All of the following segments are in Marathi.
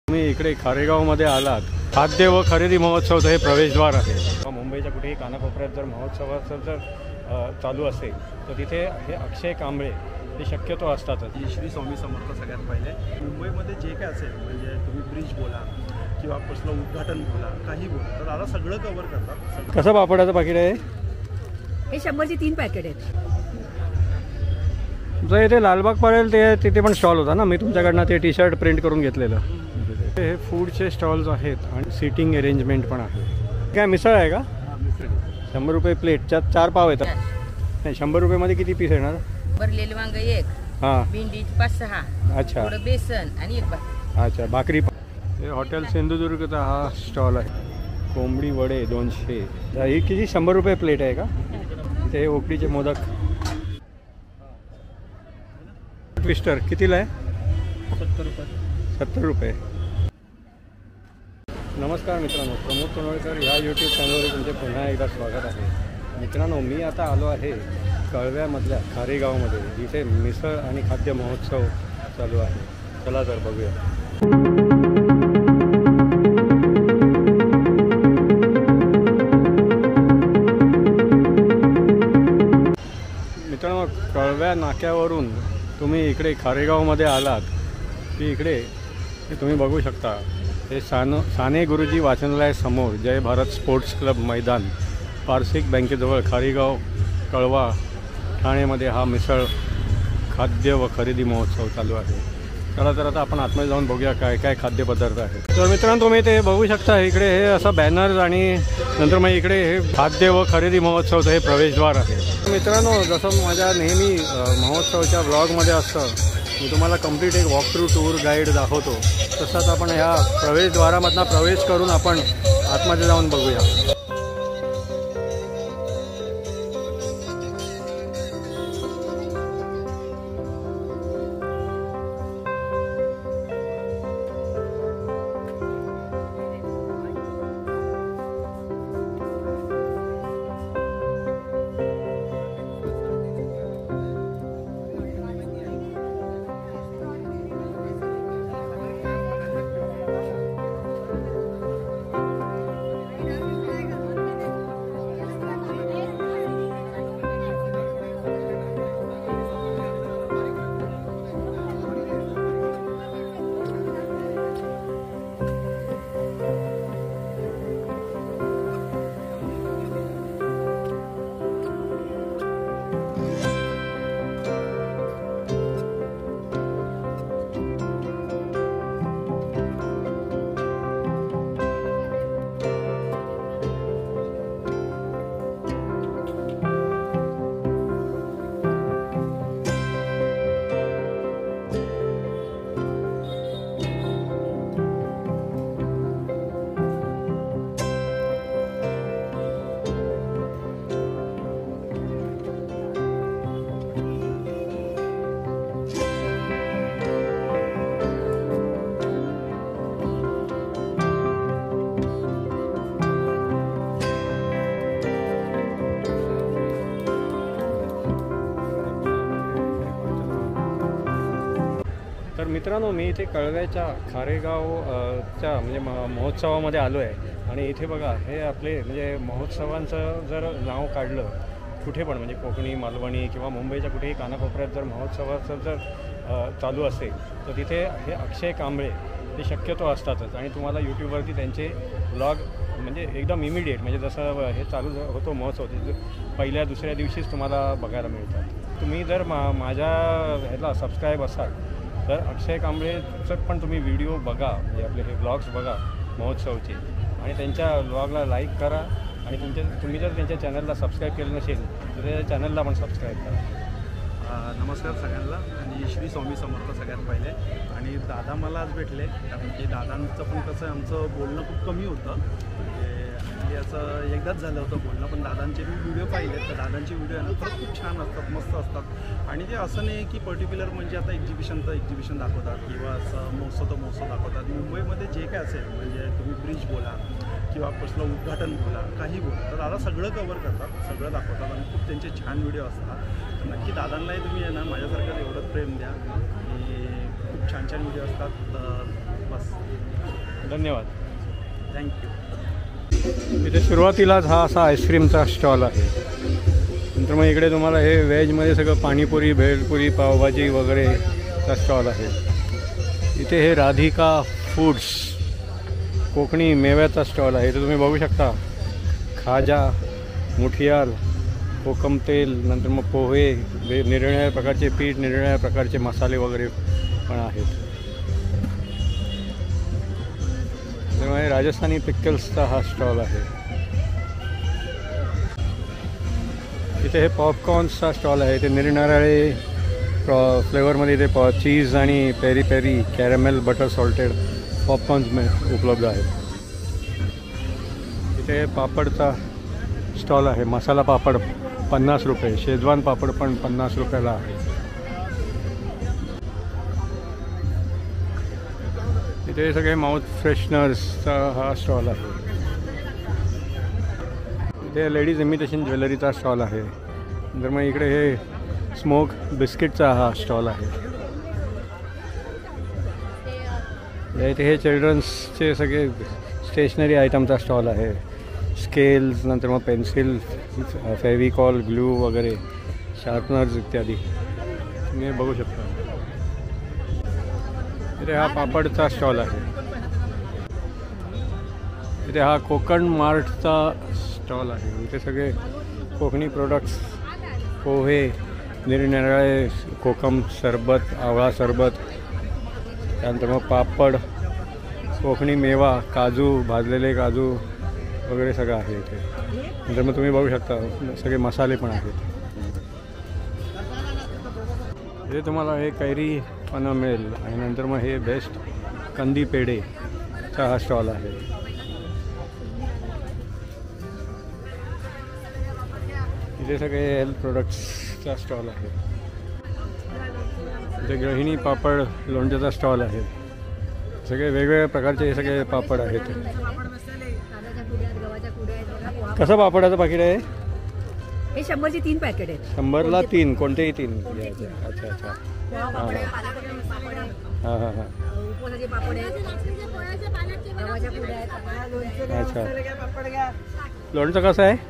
तुम्ही इकडे खारेगावमध्ये आलात, खाद्य व खरेदी महोत्सवचं हे प्रवेशद्वार आहे। मुंबईच्या कुठेही कानाकोपऱ्यात जर महोत्सवाचं जर चालू असेल तर तिथे हे अक्षय कांबळे हे शक्यतो असतातच। श्री स्वामी समर्थ सगळ्यात पहिले मुंबईमध्ये जे काय असेल म्हणजे तुम्ही ब्रिज बोला किंवा कसलं उद्घाटन बोला काही बोला तर दादा सगळं कव्हर करतात। कसं पापडाचं पाकिट आहे हे 100चे 3 पॅकेट आहेत। तुमचं इथे लालबाग पडेल ते तिथे पण स्टॉल होता ना, मी तुमच्याकडनं ते टी शर्ट प्रिंट करून घेतलेलं। हे फूडचे स्टॉल्स आहेत आणि सीटिंग अरेंजमेंट पण आहे। काय मिसळ आहे का? 100 रुपये प्लेटच्या 4 पाव येतात। नाही 100 रुपयामध्ये किती पीस येणार? भरलेले वांग 1, हां भेंडी 5-6, अच्छा थोडं बेसन आणि एक भाकरी। अच्छा भाकरी। हे हॉटेल सिंधुदुर्गचा हा स्टॉल आहे। कोंबडी वडे 200, ही किती 100 रुपये प्लेट आहे का? ते उकडीचे मोदक। ट्विस्टर कितीला आहे? 70 रुपये। 70 रुपये। नमस्कार मित्रांनो, प्रमोद तोनवळकर ह्या यूट्यूब चॅनलवर तुमचे पुन्हा एकदा स्वागत आहे। मित्रांनो, मी आता आलो आहे कळव्यामधल्या खारेगावमध्ये, जिथे मिसळ आणि खाद्य महोत्सव चालू आहे। चला तर बघूया। मित्रांनो, कळव्या नाक्यावरून तुम्ही इकडे खारेगावमध्ये आलात की इकडे तुम्ही बघू शकता हे साने गुरुजी वाचनालयासमोर जय भारत स्पोर्ट्स क्लब मैदान, पारसिक बँकेजवळ खारेगाव कळवा ठाणेमध्ये हा मिसळ खाद्य व खरेदी महोत्सव चालू आहे। चला तर आता आपण आतमध्ये जाऊन बघूया काय काय खाद्यपदार्थ आहेत। तर मित्रांनो, तुम्ही ते बघू शकता इकडे हे असं बॅनर्स आणि नंतर मग इकडे हे खाद्य व खरेदी महोत्सवचं हे प्रवेशद्वार आहे। मित्रांनो, जसं माझ्या नेहमी महोत्सवाच्या ब्लॉगमध्ये असतं, मी तुम्हाला कंप्लीट एक वॉक थ्रू टूर गाईड दाखवतो, तसंच आपण ह्या प्रवेशद्वारामधनं प्रवेश करून आपण आतमध्ये जाऊन बघूया। तर मित्रांनो, मी इथे कळव्याच्या खारेगावच्या म्हणजे महोत्सवामध्ये आलो आहे आणि इथे बघा हे आपले म्हणजे महोत्सवांचं जर नाव काढलं कुठे पण म्हणजे कोकणी, मालवणी किंवा मुंबईच्या कुठेही कानाकोपऱ्यात जर महोत्सवाचं जर चालू असेल तर तिथे हे अक्षय कांबळे हे शक्यतो असतातच। आणि तुम्हाला यूट्यूबवरती त्यांचे ब्लॉग म्हणजे एकदम इमिडिएट म्हणजे जसं हे चालू होतो महोत्सव पहिल्या दुसऱ्या दिवशीच तुम्हाला बघायला मिळतात। तुम्ही जर माझ्या ह्याला सबस्क्राईब असाल तर अक्षय कांबळेचं पण तुम्ही व्हिडिओ बघा, म्हणजे आपले हे ब्लॉग्स बघा महोत्सवचे, आणि त्यांच्या ब्लॉगला लाईक करा। आणि तुम्ही जर त्यांच्या चॅनलला सबस्क्राईब केलं नसेल तर त्या चॅनलला पण सबस्क्राईब करा। नमस्कार सगळ्यांना आणि श्री स्वामी समर्थ सगळ्यात पहिले। आणि दादा मला आज भेटले कारण की दादांचं पण कसं आमचं बोलणं खूप कमी होतं, म्हणजे असं एकदाच झालं होतं बोलणं, पण दादांचे मी व्हिडिओ पाहिले तर दादांचे व्हिडिओ आहे ना खरंच खूप छान असतात, मस्त असतात। आणि ते असं नाही की पर्टिक्युलर म्हणजे आता एक्झिबिशन दाखवतात किंवा असं महोत्सव दाखवतात। मुंबईमध्ये जे काय असेल म्हणजे तुम्ही ब्रिज बोला किंवा कसलं उद्घाटन बोला काही बोला तर दादा सगळं कव्हर करतात, सगळं दाखवतात आणि खूप त्यांचे छान व्हिडिओ असतात। नक्की दादांनाही तुम्ही आहे ना माझ्यासारखं एवढंच प्रेम द्या आणि खूप छान व्हिडिओ असतात। बस धन्यवाद. थँक्यू. इथे सुरुवातीलाच हा असा आईस्क्रीमचा स्टॉल आहे. नंतर मग इकडे तुम्हाला हे व्हेजमध्ये सगळं पाणीपुरी, भेळपुरी, पावभाजी वगैरेचा स्टॉल आहे. इथे हे राधिका फूड्स कोकणी मेव्याचा स्टॉल आहे. इथे तुम्ही बघू शकता खाजा, मुठियाल, कोकम तेल, नंतर मग पोहे, निरनिराळ्या प्रकारचे पीठ, निरनिराळ्या प्रकारचे मसाले वगैरे पण आहेत. त्यामुळे राजस्थानी पिकल्सचा हा स्टॉल आहे. इथे हे पॉपकॉर्न्सचा स्टॉल आहे. इथे निरनिराळे फ्लेवरमध्ये इथे चीज आणि peri peri, caramel, butter salted popcorns उपलब्ध आहेत. इथे पापडचा स्टॉल आहे. मसाला पापड 50 रुपये, शेजवान पापड पण 50 रुपयाला आहे. इथे सगळे माउथ फ्रेशनर्सचा हा स्टॉल आहे. इथे लेडीज इमिटेशन ज्वेलरीचा स्टॉल आहे. नंतर मग इकडे हे स्मोक बिस्किटचा हा स्टॉल आहे. इथे हे चिल्ड्रन्सचे सगळे स्टेशनरी आयटमचा स्टॉल आहे. स्केल्स, नंतर मग पेन्सिल, फेविकॉल, ग्लू वगैरे, शार्पनर्स इत्यादी तुम्ही बघू शकता. इथे हा पापडचा स्टॉल आहे. इथे हा कोकण मार्टचा स्टॉल आहे. इथे सगळे कोकणी प्रोडक्ट्स, पोहे, निरनिराळे कोकम सरबत, आवळा सरबत, त्यानंतर मग पापड, कोकणी मेवा, काजू, भाजलेले काजू वगैरे सगळं आहे इथे. नंतर मग तुम्ही बघू शकता सगळे मसाले पण आहेत. इथे तुम्हाला हे कैरी पण मिळेल. आणि नंतर मग हे बेस्ट कंदी पेढेचा हा स्टॉल आहे. इथे सगळे हेल्थ प्रोडक्ट्सचा स्टॉल आहे. इथे गृहिणी पापड, लोणच्याचा स्टॉल आहे. सगळे वेगवेगळ्या प्रकारचे हे सगळे पापड आहेत. कसं पापडाचं पाकिट आहे? हे 100चे 3 पॅकेट आहेत. 100ला 3, कोणतेही 3 घ्यायचे. अच्छा अच्छा. हां हां हां हां. अच्छा. लोणचं कसं आहे?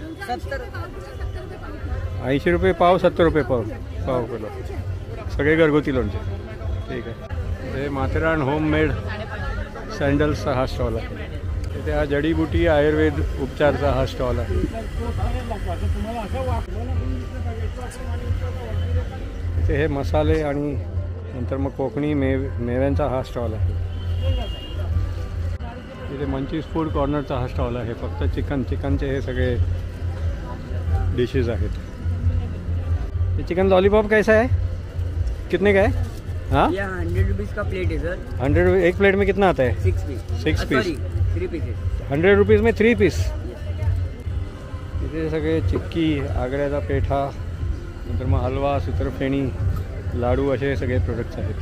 80 रुपये पाव, 70 रुपये पाव किलो. सगळे घरगुती लोणचे. ठीक आहे. हे माथेरान होममेड सँडल्सचा हा स्टॉल आहे. इथे हा जडीबुटी आयुर्वेद उपचारचा हा स्टॉल आहे. इथे हे मसाले आणि नंतर मग कोकणी मेव्यांचा हा स्टॉल आहे. इथे मंचीज फूड कॉर्नरचा हा स्टॉल आहे. फक्त चिकनचे हे सगळे डिशेस आहेत. ये चिकन लॉलीपॉप कैसा है? कितने का है? हाँ, 100 रुपीज़ का प्लेट है सर. 100 एक प्लेट में कितना आता है? 6 पीस. 6 पीस. 3 पीसेस. 100 रुपीज़ में 3 पीस. इथे सगळे चिक्की, आगऱ्याचा पेठा, नंतर मग हलवा, सुतरफेणी, लाडू असे सगळे प्रोडक्ट्स आहेत.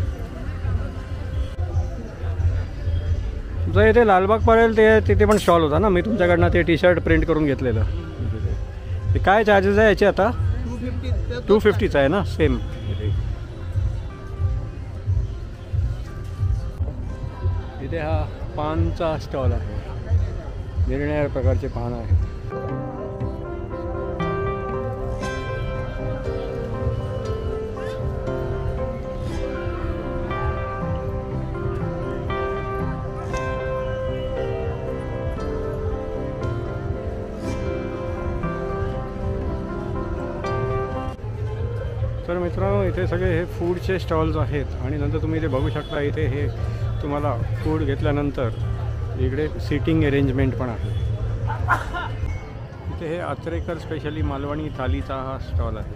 तुमचं इथे लालबाग पडेल तिथे पण स्टॉल होता ना. मी तुमच्याकडनं ते टी-शर्ट प्रिंट करून घेतलेलं. ते काय चार्जेस आहे याचे आता? 250चा आहे ना सेम. इथे हा पानचा स्टॉल आहे. निरनिराळ्या प्रकारचे पान आहेत. तर मित्रांनो, इथे सगळे हे फूडचे स्टॉल्स आहेत. आणि नंतर तुम्ही इथे बघू शकता, इथे हे तुम्हाला फूड घेतल्यानंतर इकडे सीटिंग अरेंजमेंट पण आहे. इथे हे अत्रेकर स्पेशली मालवणी थालीचा हा स्टॉल आहे.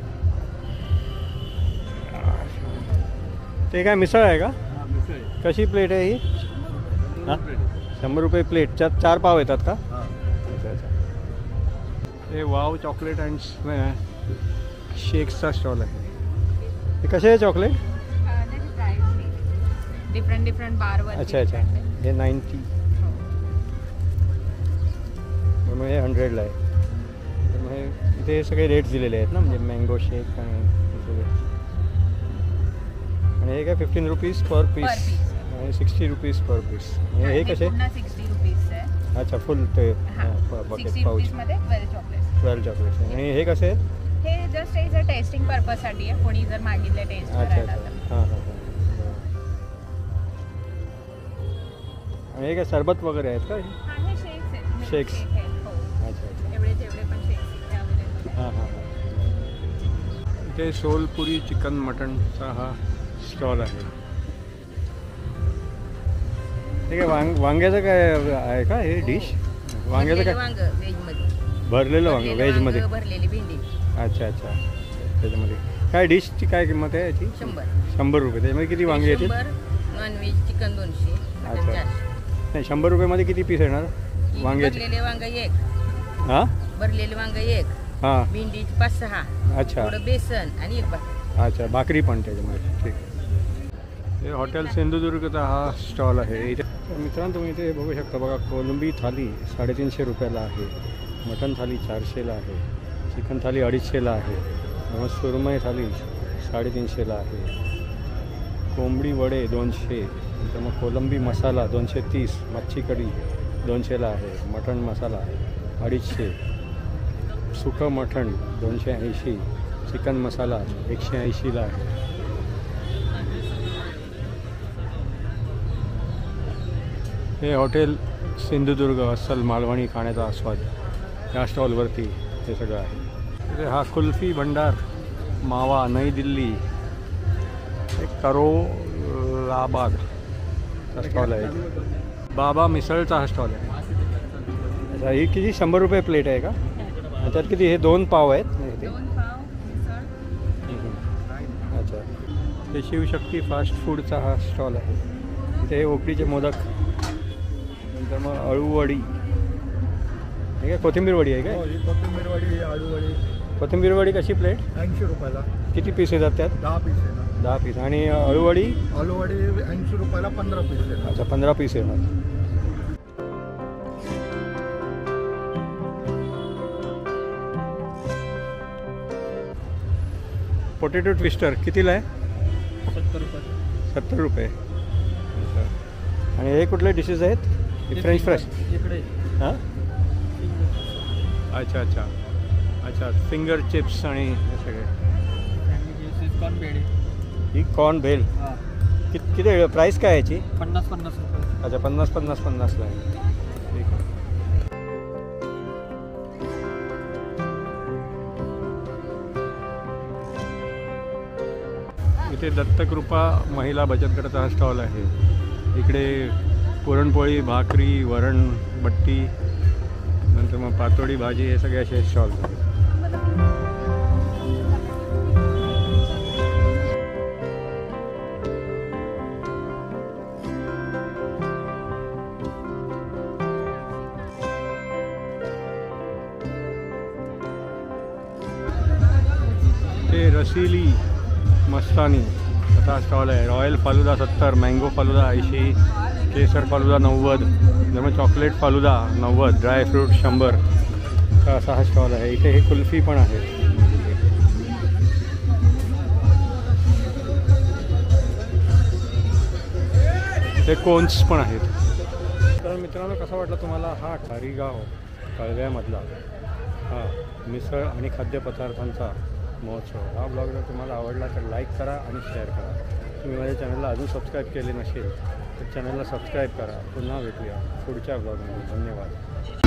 ते काय मिसळ आहे का? कशी प्लेट आहे ही? हां, 100 रुपये प्लेट. 4 पाव येतात का? अच्छा अच्छा. हे वाव चॉकलेट अँड शेक्सचा स्टॉल आहे. हे कसे आहे चॉकलेट? डिफरंट बारवर. अच्छा अच्छा. हे 90. मग हे 100ला आहे. मग इथे सगळे रेट्स दिलेले आहेत ना, म्हणजे मँगो शेक आणि हे काय 15 रुपीज पर पीस. आणि 60 रुपीज पर पीस. हे कसे? पुन्हा 60 रुपीज आहे. अच्छा फुल ते हां, बकेट 60 पाऊच रुपीजमध्ये 12 चॉकलेट्स. 12 चॉकलेट्स. आणि हे कसे आहेत? हे जस्ट इज अ टेस्टिंग पर्पजसाठी आहे. कोणी जर मागितलं टेस्ट अच्छा करायला अच्छा तर. हां हां हां. आणि हे काय सरबत वगैरे आहेत का? हां, हे शेक्स आहेत. milk Shakes. shake आहेत. हो. अच्छा अच्छा एवढे जेवढे पण शेक्स इथे अवेलेबल आहेत. हां हां हां. इथे सोलपुरी चिकन मटनचा हा स्टॉल आहे. ठीक आहे. वांग्याचं काय आहे का हे डिश? वांग्याचं काय? वांग व्हेजमध्ये भरलेलं वांग व्हेजमध्ये. भरलेली भेंडी अच्छा अच्छा. त्याच्यामध्ये काय डिशची काय किंमत आहे याची? 100 रुपये. त्याच्यामध्ये किती वांगी येतील? नॉनव्हेज चिकन 200 अच्छा. नाही 100 रुपयामध्ये किती पीस येणार वांग्याचे? भरलेले वांग एक हां भरलेले वांग एक हां. भेंडी 5-6 अच्छा थोडं बेसन आणि एक भाकरी. अच्छा भाकरी पण त्याच्यामध्ये. ठीक आहे. हे हॉटेल सिंधुदुर्गचा हा स्टॉल आहे. इथे तर मित्रांनो तुम्ही इथे बघू शकता बघा. कोलंबी थाली 350 रुपयाला आहे. मटन थाली 400ला आहे. चिकन थाली 250ला आहे. मग सुरमई थाली 350ला आहे. कोंबडी वडे 200. नंतर मग कोलंबी मसाला 230. मच्छी कढी 200ला आहे. मटण मसाला 250. सुकं मटण 280. चिकन मसाला 180ला आहे. हे हॉटेल सिंधुदुर्ग अस्सल मालवणी खाण्याचा आस्वाद या स्टॉलवरती हे सगळं आहे. इथे हा कुल्फी भंडार मावा नई दिल्ली एक करोलाबागचा स्टॉल आहे. बाबा मिसळचा हा स्टॉल आहे. अच्छा ही किती 100 रुपये प्लेट आहे का? त्यात किती हे 2 पाव आहेत इथे? 2 पाव मिसळ. अच्छा. हे शिवशक्ती फास्ट फूडचा हा स्टॉल आहे. इथे हे उकडीचे मोदक. नंतर मग अळूवडी. हे काय कोथिंबीर वडी आहे काय? कोथिंबीर वडी आळूवडी कोथिंबीर वडी कशी प्लेट? 80 रुपयाला. किती पीस येतात त्यात? 10 पीस आहे ना. 10 पीस. आणि अळूवडी? आलूवडी 80 रुपयाला 15 पीस आहे. अच्छा 15 पीस येतात. पोटॅटो ट्विस्टर कितीला आहे? 70 रुपये. 70 रुपये. अच्छा. आणि हे कुठले डिशेस आहेत? हे फ्रेंच फ्राईज? इकडे हां. अच्छा अच्छा अच्छा. फिंगर चिप्स आणि हे सगळे. कॉर्न बेडी. ही कॉर्न भेल हां किती प्राईस काय याची? 50-50 रुपये. अच्छा 50-50-50ला आहे. ठीक आहे. इथे दत्तकृपा महिला बचत गटाचा हा स्टॉल आहे. इकडे पुरणपोळी भाकरी वरण बट्टी नंतर मग पातोडी भाजी हे सगळे असे स्टॉल आहेत. ते रसिली मस्तानी असा स्टॉल आहे. रॉयल फालुदा 70. मँगो फालुदा 80. केसर फालुदा 90. त्यामुळे चॉकलेट फालुदा 90. ड्रायफ्रूट 100 असा हा स्टॉल आहे. इथे हे कुल्फी पण आहे. ते कोन्स पण आहेत. तर मित्रांनो कसा वाटला तुम्हाला हा खारीगाव कळव्यामधला हा मिसळ आणि खाद्यपदार्थांचा महोत्सव? हा ब्लॉग जर तुम्हाला आवडला तर लाईक करा आणि शेअर करा. तुम्ही माझ्या चॅनलला अजून सबस्क्राईब केले नसेल तर चॅनलला सबस्क्राईब करा. पुन्हा भेटूया पुढच्या ब्लॉगमध्ये. धन्यवाद.